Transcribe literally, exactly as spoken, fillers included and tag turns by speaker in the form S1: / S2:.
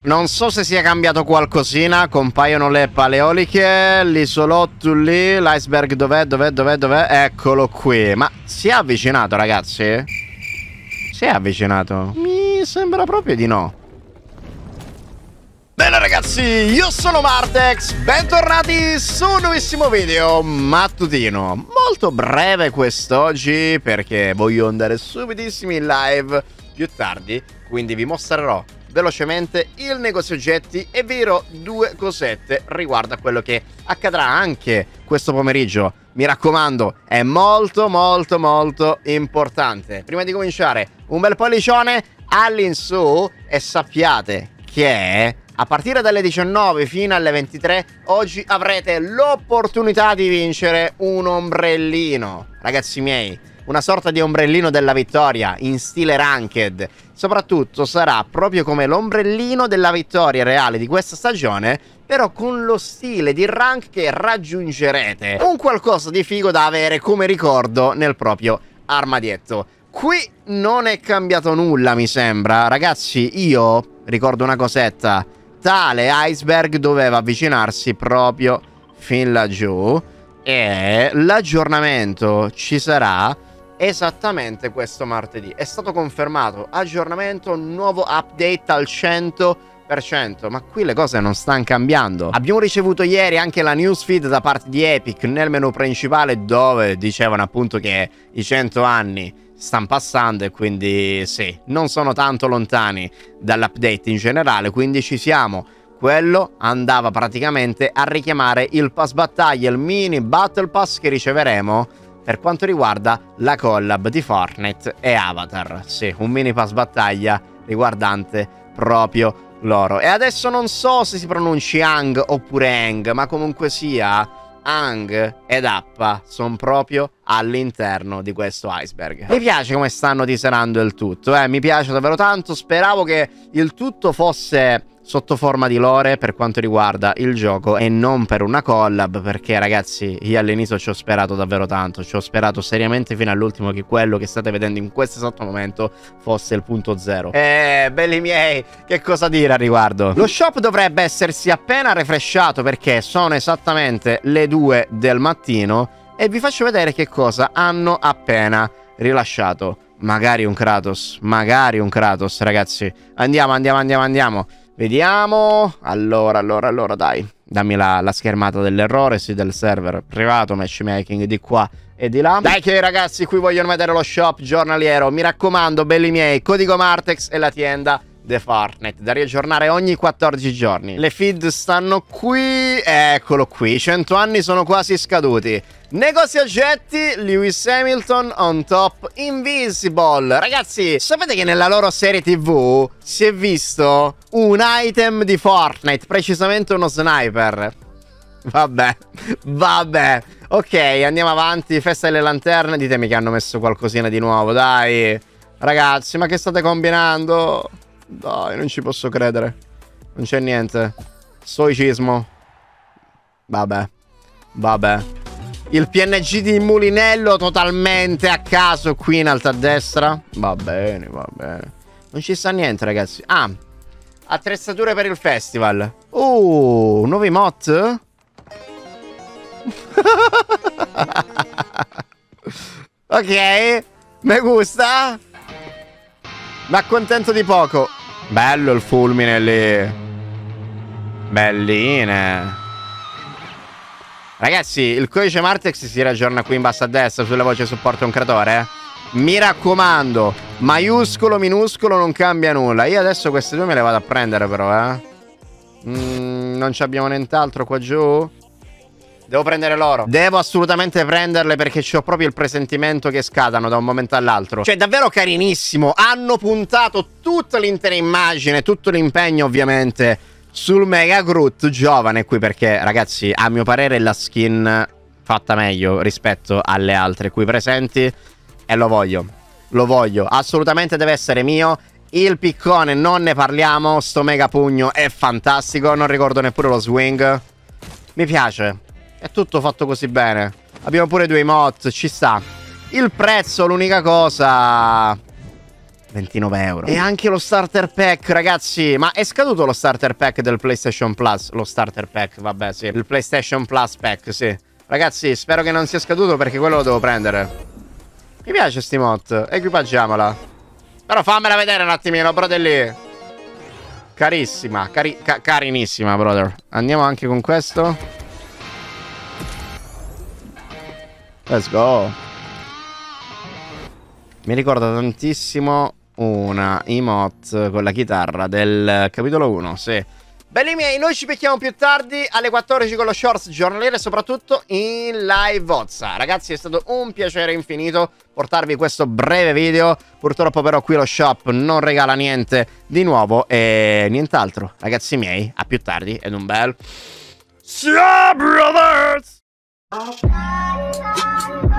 S1: Non so se sia cambiato qualcosina. Compaiono le paleoliche. L'isolotto lì. L'iceberg dov'è? Dov'è? Dov'è? Dov'è? Eccolo qui. Ma si è avvicinato, ragazzi? Si è avvicinato? Mi sembra proprio di no. Bene ragazzi, io sono Martex, bentornati su un nuovissimo video mattutino. Molto breve quest'oggi perché voglio andare subitissimi in live più tardi. Quindi vi mostrerò velocemente il negozio oggetti e vi dirò due cosette riguardo a quello che accadrà anche questo pomeriggio. Mi raccomando, è molto molto molto importante. Prima di cominciare, un bel pollicione all'insù e sappiate che a partire dalle diciannove fino alle ventitré oggi avrete l'opportunità di vincere un ombrellino. Ragazzi miei, una sorta di ombrellino della vittoria in stile ranked. Soprattutto sarà proprio come l'ombrellino della vittoria reale di questa stagione, però con lo stile di rank che raggiungerete. Un qualcosa di figo da avere come ricordo nel proprio armadietto. Qui non è cambiato nulla, mi sembra. Ragazzi, io ricordo una cosetta. Tale iceberg doveva avvicinarsi proprio fin laggiù e l'aggiornamento ci sarà esattamente questo martedì. È stato confermato aggiornamento, nuovo update al cento per cento. Ma qui le cose non stanno cambiando. Abbiamo ricevuto ieri anche la newsfeed da parte di Epic nel menu principale, dove dicevano appunto che i cento anni stanno passando e quindi sì, non sono tanto lontani dall'update in generale, quindi ci siamo. Quello andava praticamente a richiamare il pass battaglia, il mini battle pass che riceveremo per quanto riguarda la collab di Fortnite e Avatar. Sì, un mini pass battaglia riguardante proprio loro. E adesso non so se si pronunci Hang oppure Hang, ma comunque sia Hang ed Appa sono proprio all'interno di questo iceberg. Mi piace come stanno teaserando il tutto, eh? Mi piace davvero tanto. Speravo che il tutto fosse sotto forma di lore per quanto riguarda il gioco e non per una collab, perché ragazzi io all'inizio ci ho sperato davvero tanto, ci ho sperato seriamente fino all'ultimo che quello che state vedendo in questo esatto momento fosse il punto zero. Eh, belli miei, che cosa dire a riguardo? Lo shop dovrebbe essersi appena refreshato perché sono esattamente le due del mattino e vi faccio vedere che cosa hanno appena rilasciato. Magari un Kratos, magari un Kratos, ragazzi. Andiamo, andiamo, andiamo, andiamo. Vediamo. Allora, allora, allora, dai. Dammi la, la schermata dell'errore, sì, del server privato, matchmaking di qua e di là. Dai che ragazzi, qui vogliono vedere lo shop giornaliero. Mi raccomando, belli miei, codico Martex e la tienda The Fortnite, da riaggiornare ogni quattordici giorni. Le feed stanno qui. Eccolo qui, cento anni sono quasi scaduti. Negozio oggetti, Lewis Hamilton on top invisible. Ragazzi, sapete che nella loro serie tv si è visto un item di Fortnite, precisamente uno sniper. Vabbè, vabbè. Ok, andiamo avanti, festa delle lanterne. Ditemi che hanno messo qualcosina di nuovo, dai. Ragazzi, ma che state combinando? Dai, non ci posso credere. Non c'è niente. Stoicismo. Vabbè. Vabbè. Il P N G di Mulinello totalmente a caso qui in alto a destra. Va bene, va bene. Non ci sta niente, ragazzi. Ah, attrezzature per il festival. Uh, nuovi mod? Ok, me gusta. Mi accontento di poco. Bello il fulmine lì. Belline. Ragazzi, il codice Martex si raggiorna qui in basso a destra sulla voce supporto un creatore, eh? Mi raccomando, maiuscolo, minuscolo, non cambia nulla. Io adesso queste due me le vado a prendere però, eh? Mm, non ci abbiamo nient'altro qua giù? Devo prendere loro. Devo assolutamente prenderle perché ho proprio il presentimento che scadano da un momento all'altro. Cioè, davvero carinissimo. Hanno puntato tutta l'intera immagine, tutto l'impegno ovviamente sul Mega Groot giovane qui, perché ragazzi, a mio parere è la skin fatta meglio rispetto alle altre qui presenti e lo voglio. Lo voglio. Assolutamente deve essere mio. Il piccone non ne parliamo. Sto mega pugno è fantastico. Non ricordo neppure lo swing. Mi piace. È tutto fatto così bene. Abbiamo pure due emote, ci sta. Il prezzo, l'unica cosa... ventinove euro. E anche lo starter pack, ragazzi. Ma è scaduto lo starter pack del PlayStation Plus? Lo starter pack, vabbè, sì. Il PlayStation Plus pack, sì. Ragazzi, spero che non sia scaduto perché quello lo devo prendere. Mi piace sti mod. Equipaggiamola. Però fammela vedere un attimino, brother lì. Carissima, cari ca carinissima, brother. Andiamo anche con questo. Let's go. Mi ricorda tantissimo una emote con la chitarra del capitolo uno, sì. Belli miei, noi ci becchiamo più tardi alle quattordici con lo shorts giornaliere, soprattutto in live Ozza. Ragazzi, è stato un piacere infinito portarvi questo breve video. Purtroppo però qui lo shop non regala niente di nuovo e nient'altro. Ragazzi miei, a più tardi ed un bel ciao brothers!